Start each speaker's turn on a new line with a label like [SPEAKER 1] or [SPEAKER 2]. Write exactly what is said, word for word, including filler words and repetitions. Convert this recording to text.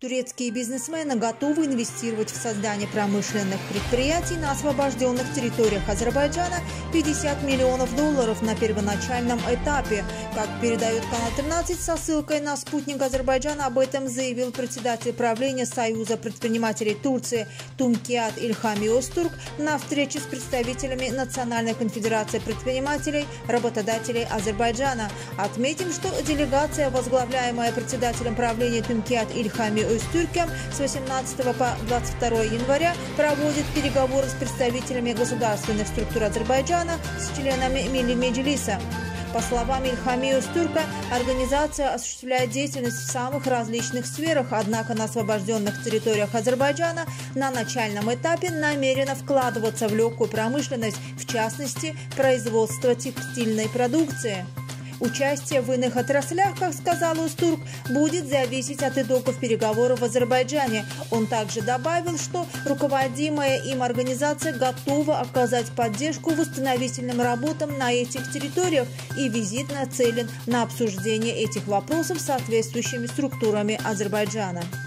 [SPEAKER 1] Турецкие бизнесмены готовы инвестировать в создание промышленных предприятий на освобожденных территориях Азербайджана пятьдесят миллионов долларов на первоначальном этапе. Как передает канал тринадцать со ссылкой на спутник Азербайджана, об этом заявил председатель правления Союза предпринимателей Турции Тумкиат Ильхами Öztürk на встрече с представителями Национальной конфедерации предпринимателей, работодателей Азербайджана. Отметим, что делегация, возглавляемая председателем правления Тумкиат Ильхами Öztürk'ем, с восемнадцатого по двадцать второе января проводит переговоры с представителями государственных структур Азербайджана, с членами Милли Меджлиса. По словам Ильхами Öztürk'а, организация осуществляет деятельность в самых различных сферах, однако на освобожденных территориях Азербайджана на начальном этапе намерена вкладываться в легкую промышленность, в частности, производство текстильной продукции. Участие в иных отраслях, как сказал Öztürk, будет зависеть от итогов переговоров в Азербайджане. Он также добавил, что руководимая им организация готова оказать поддержку восстановительным работам на этих территориях, и визит нацелен на обсуждение этих вопросов с соответствующими структурами Азербайджана.